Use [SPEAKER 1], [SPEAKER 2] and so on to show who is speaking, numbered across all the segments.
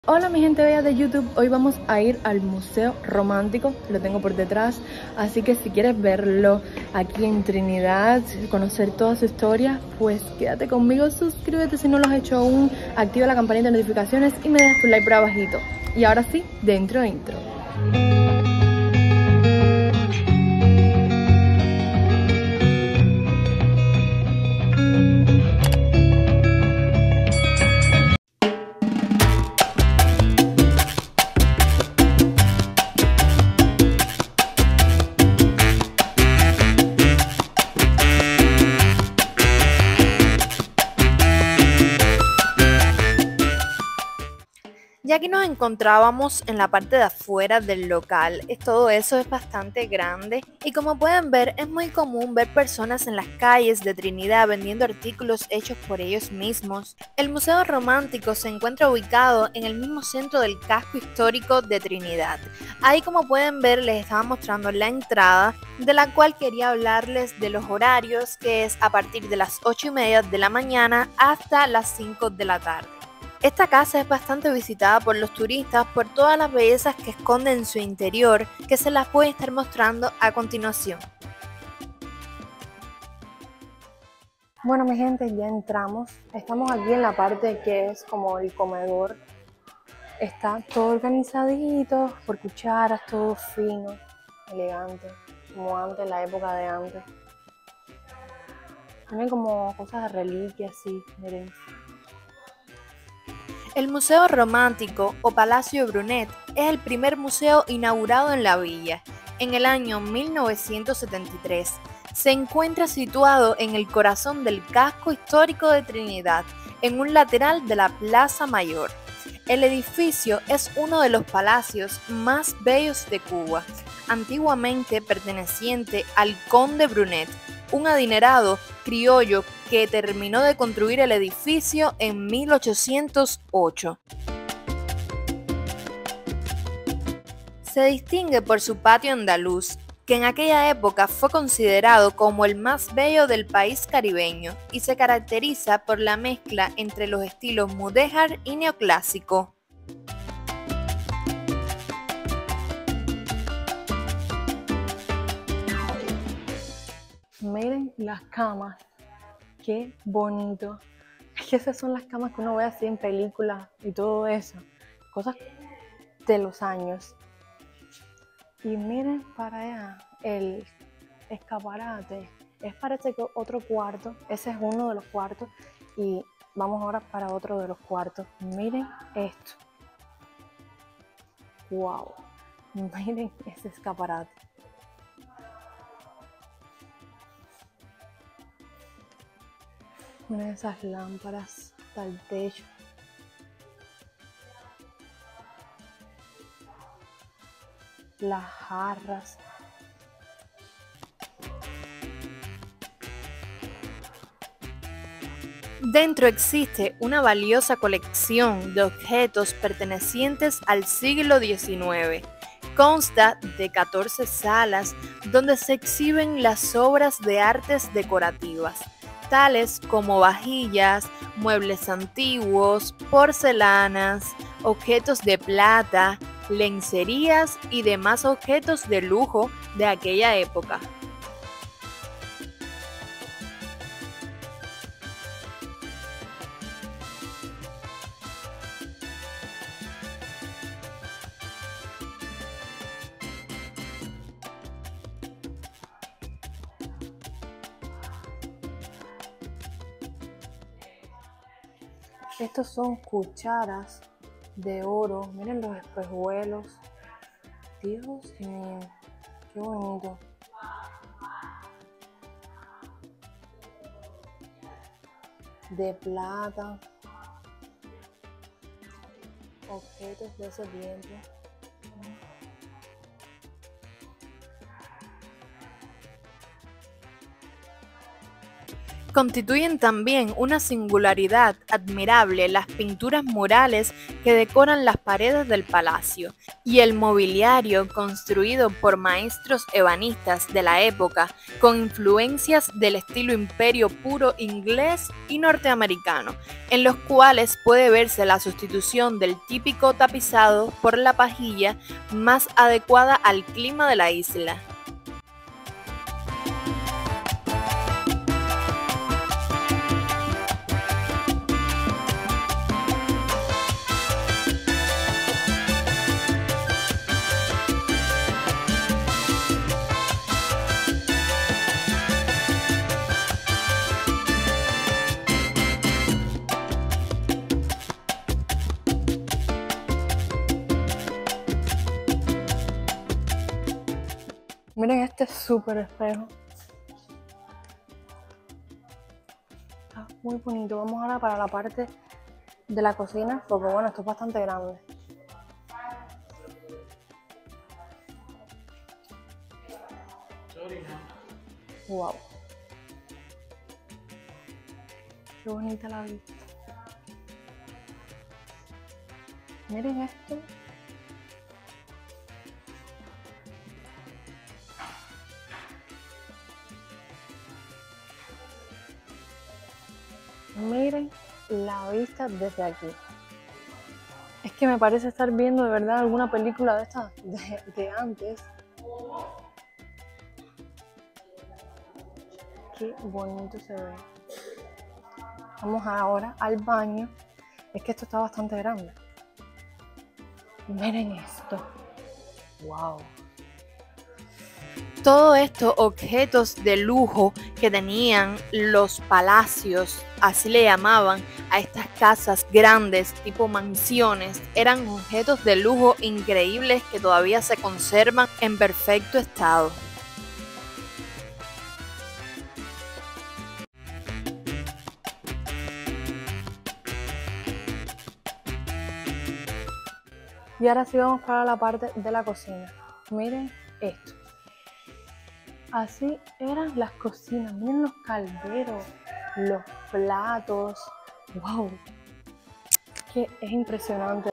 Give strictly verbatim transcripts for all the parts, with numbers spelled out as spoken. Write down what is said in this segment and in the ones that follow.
[SPEAKER 1] Hola mi gente bella de YouTube, hoy vamos a ir al Museo Romántico, lo tengo por detrás, así que si quieres verlo aquí en Trinidad, conocer toda su historia, pues quédate conmigo, suscríbete si no lo has hecho aún, activa la campanita de notificaciones y me dejas tu like por abajito. Y ahora sí, dentro intro.
[SPEAKER 2] Ya que nos encontrábamos en la parte de afuera del local, es- todo eso es bastante grande y como pueden ver es muy común ver personas en las calles de Trinidad vendiendo artículos hechos por ellos mismos. El Museo Romántico se encuentra ubicado en el mismo centro del casco histórico de Trinidad. Ahí como pueden ver les estaba mostrando la entrada, de la cual quería hablarles de los horarios, que es a partir de las ocho y media de la mañana hasta las cinco de la tarde. Esta casa es bastante visitada por los turistas por todas las bellezas que esconde en su interior, que se las voy a estar mostrando a continuación.
[SPEAKER 1] Bueno mi gente, ya entramos, estamos aquí en la parte que es como el comedor, está todo organizadito, por cucharas, todo fino, elegante, como antes, en la época de antes. Tienen como cosas de reliquias, sí, miren.
[SPEAKER 2] El Museo Romántico o Palacio Brunet es el primer museo inaugurado en la villa, en el año mil novecientos setenta y tres. Se encuentra situado en el corazón del casco histórico de Trinidad, en un lateral de la Plaza Mayor. El edificio es uno de los palacios más bellos de Cuba, antiguamente perteneciente al conde Brunet, un adinerado criollo que terminó de construir el edificio en mil ochocientos ocho. Se distingue por su patio andaluz, que en aquella época fue considerado como el más bello del país caribeño y se caracteriza por la mezcla entre los estilos mudéjar y neoclásico.
[SPEAKER 1] Miren las camas, qué bonito. Es que esas son las camas que uno ve así en películas y todo eso, cosas de los años. Y miren para allá, el escaparate, es parece que otro cuarto, ese es uno de los cuartos y vamos ahora para otro de los cuartos. Miren esto, wow, miren ese escaparate. Miren esas lámparas hasta el techo. Las jarras.
[SPEAKER 2] Dentro existe una valiosa colección de objetos pertenecientes al siglo diecinueve. Consta de catorce salas donde se exhiben las obras de artes decorativas, tales como vajillas, muebles antiguos, porcelanas, objetos de plata, lencerías y demás objetos de lujo de aquella época.
[SPEAKER 1] Estos son cucharas de oro. Miren los espejuelos. Dios mío, qué bonito. De plata. Objetos de ese tiempo.
[SPEAKER 2] Constituyen también una singularidad admirable las pinturas murales que decoran las paredes del palacio y el mobiliario construido por maestros ebanistas de la época con influencias del estilo imperio puro inglés y norteamericano, en los cuales puede verse la sustitución del típico tapizado por la pajilla más adecuada al clima de la isla.
[SPEAKER 1] Miren este súper espejo. Está muy bonito. Vamos ahora para la parte de la cocina, porque bueno, esto es bastante grande. Wow. Qué bonita la vista. Miren esto. Miren la vista desde aquí. Es que me parece estar viendo de verdad alguna película de estas de, de antes. Qué bonito se ve. Vamos ahora al baño. Es que esto está bastante grande. Miren esto. Wow.
[SPEAKER 2] Todos estos objetos de lujo que tenían los palacios, así le llamaban a estas casas grandes, tipo mansiones, eran objetos de lujo increíbles que todavía se conservan en perfecto estado.
[SPEAKER 1] Y ahora sí vamos para la parte de la cocina. Miren esto. Así eran las cocinas. Miren los calderos, los platos. ¡Wow! Que es impresionante.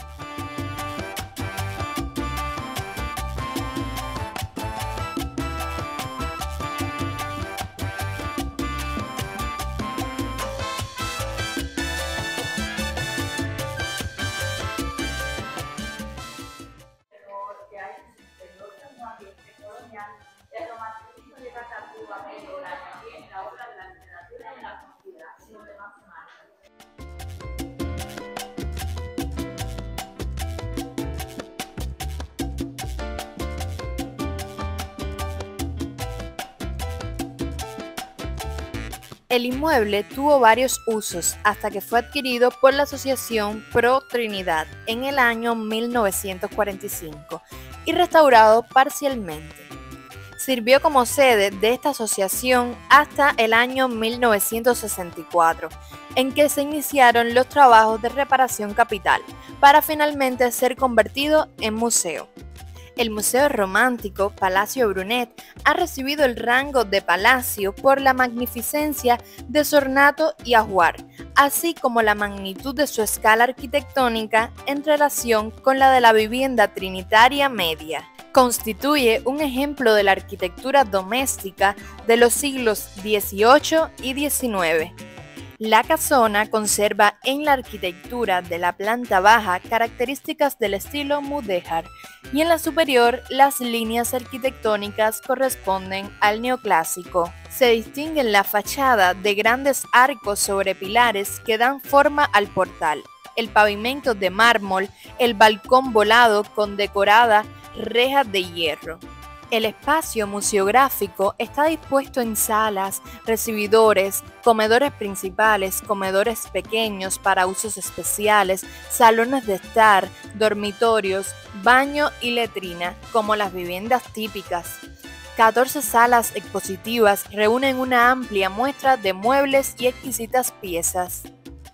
[SPEAKER 2] El inmueble tuvo varios usos hasta que fue adquirido por la Asociación Pro Trinidad en el año mil novecientos cuarenta y cinco y restaurado parcialmente. Sirvió como sede de esta asociación hasta el año mil novecientos sesenta y cuatro, en que se iniciaron los trabajos de reparación capital, para finalmente ser convertido en museo. El Museo Romántico Palacio Brunet ha recibido el rango de palacio por la magnificencia de su ornato y ajuar, así como la magnitud de su escala arquitectónica en relación con la de la vivienda trinitaria media. Constituye un ejemplo de la arquitectura doméstica de los siglos dieciocho y diecinueve. La casona conserva en la arquitectura de la planta baja características del estilo mudéjar y en la superior las líneas arquitectónicas corresponden al neoclásico. Se distingue la fachada de grandes arcos sobre pilares que dan forma al portal, el pavimento de mármol, el balcón volado con decorada reja de hierro. El espacio museográfico está dispuesto en salas, recibidores, comedores principales, comedores pequeños para usos especiales, salones de estar, dormitorios, baño y letrina, como las viviendas típicas. catorce salas expositivas reúnen una amplia muestra de muebles y exquisitas piezas.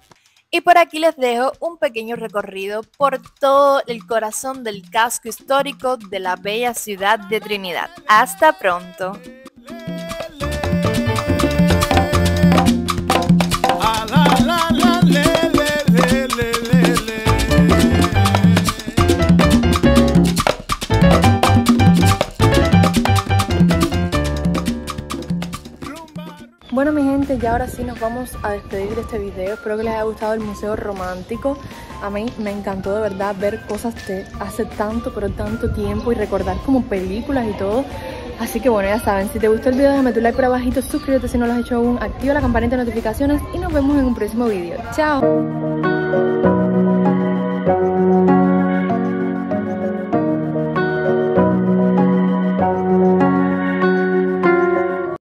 [SPEAKER 2] Y por aquí les dejo un pequeño recorrido por todo el corazón del casco histórico de la bella ciudad de Trinidad. ¡Hasta pronto!
[SPEAKER 1] gente, ya ahora sí nos vamos a despedir de este video. Espero que les haya gustado el Museo Romántico. A mí me encantó de verdad ver cosas de hace tanto, pero tanto tiempo y recordar como películas y todo. Así que bueno, ya saben, si te gustó el video déjame tu like por abajito, suscríbete si no lo has hecho aún, activa la campanita de notificaciones y nos vemos en un próximo video. ¡Chao!